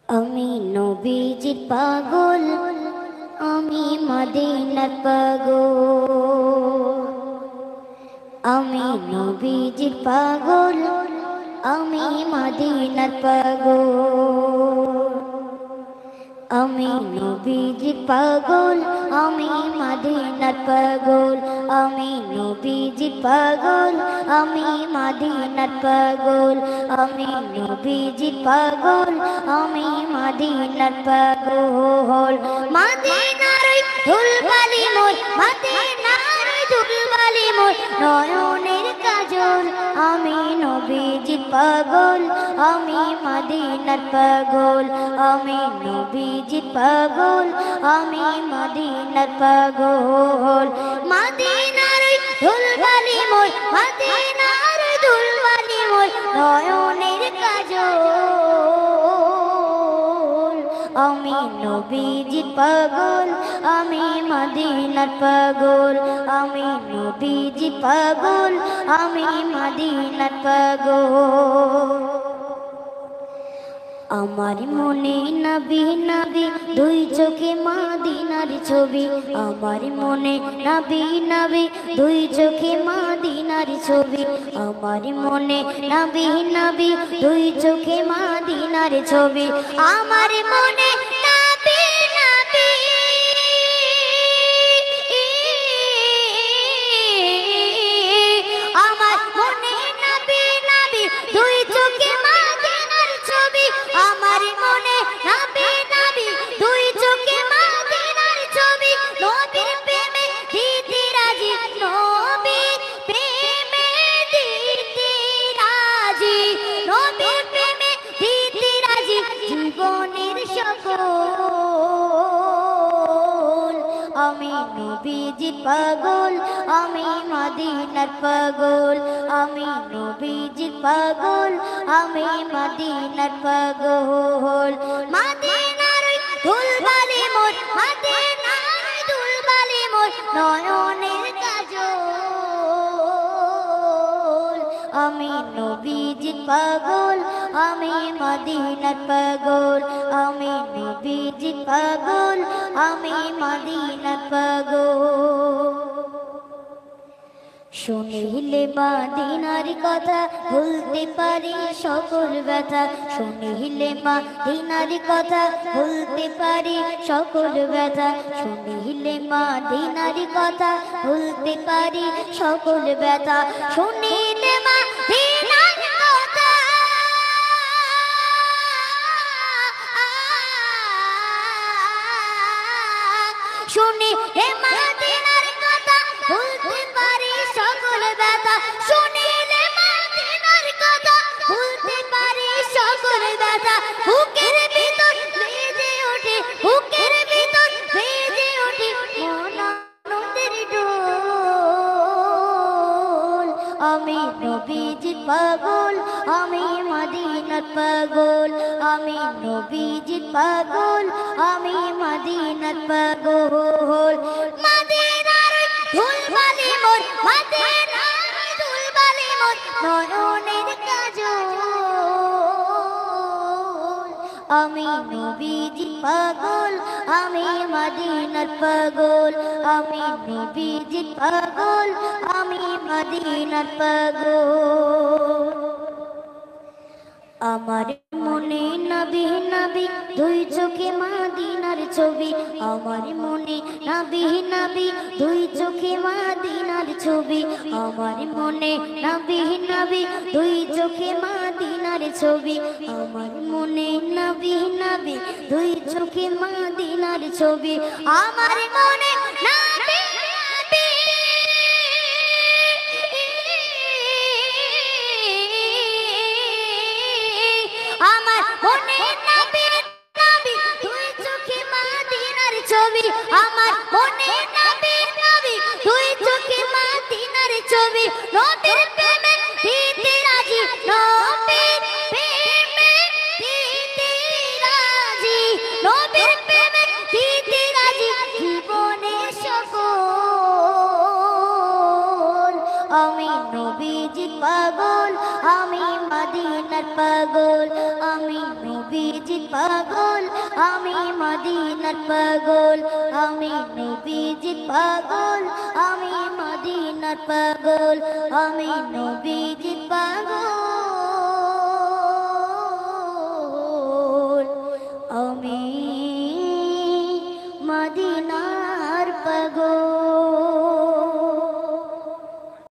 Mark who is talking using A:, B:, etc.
A: আমি নবীজির পাগল, আমি মদিনার পাগল। আমি নবীজির পাগল, আমি মদিনার পাগল। আমি নবীজির পাগল, আমি মদিনার পাগল। আমি নবীজির পাগল, আমি মদিনার পাগল। আমি নবীজির পাগল, আমি মদিনার পাগল। মদিনার ধুলবালি মোর, মদিনার ধুলবালি মোর নয়নের কাজল। আমি নবীজির পাগল, আমি মদিনার পাগল। আমি নবীজির পাগল, আমি মদিনার পাগল। মদিনার ধুলবালি মোর, মদিনার ধুলবালি মোর নয়নের কাজল। আমি নবীজির পাগল, আমি মদিনার পাগল। আমি নবীজির পাগল, আমি মদিনার পাগল। আমার মনে নবী নবী দুই চোখে মদিনার ছবি। আমার মনে নবী নবী দুই চোখে মদিনার ছবি। আমার মনে নবী নবী দুই চোখে মদিনার ছবি। আমার মনে নবী নবী, আমার মনে নবী নবী দুই চোখে মদিনার ছবি। আমার মনে নবী নবী দুই চোখে মদিনার ছবি। নবীর প্রেমে দিতে রাজি, নবীর প্রেমে দিতে রাজি, নবীর প্রেমে দিতে রাজি জীবনের সকল। আমি নবীজির পাগল, আমি মদিনার পাগল। আমি নবীজির পাগল, আমি মদিনার পাগল। মদিনার ধুলবালি মোর, মদিনার ধুলবালি মোর নয়নের কাজল। আমি নবীজির পাগল, আমি মদিনার পাগল। আমি নবীজির পাগল, আমি মদিনার পাগল। শুনিলে মদিনার কথা ভুলতে পারি সকল ব্যথা। শুনিলে মদিনার কথা ভুলতে পারি সকল ব্যথা। শুনিলে মদিনার কথা ভুলতে পারি সকল ব্যথা। শুনিলে মদিনার কথা, শুনিলে মদিনার কথা ভুলতে পারি সকল ব্যথা। শুনিলে মদিনার কথা ভুলতে পারি সকল ব্যথা। বুকের ভিতর বেজে ওঠে, বুকের ভিতর বেজে ওঠে মন আনন্দের ঢোল। আমি নবীজির পাগল, আমি মদিনার পাগল। আমি নবীজির পাগল, আমি মদিনার পাগল। মদিনার ধুলবালি মোর, মদিনার ধুলবালি মোর নয়নের কাজল। আমি নবীজির পাগল, আমি মদিনার পাগল। আমি নবীজির পাগল, আমি মদিনার পাগল। আমার মনে নবী নবী দুই চোখে মদিনার ছবি। আমার মনে নবী নবী দুই চোখে মদিনার ছবি। আমার মনে নবী নবী দুই চোখে মদিনার ছবি। আমার মনে নবী নবী দুই চোখে মদিনার ছবি। আমার মনে নবী নবী, আমার মনে নবী নবী দুই চোখে মদিনার ছবি। আমার মনে নবী নবী দুই চোখে মদিনার ছবি। নবীর প্রেমে দিতে রাজি, নবীর প্রেমে দিতে রাজি, নবীর প্রেমে দিতে রাজি জীবনের সকল। আমি নবীজির পাগল, আমি মদিনার পাগল আমি নবীজির পাগল আমি মদিনার পাগল আমি নবীজির পাগল আমি মদিনার পাগল আমি নবীজির পাগল আমি মদিনার পাগল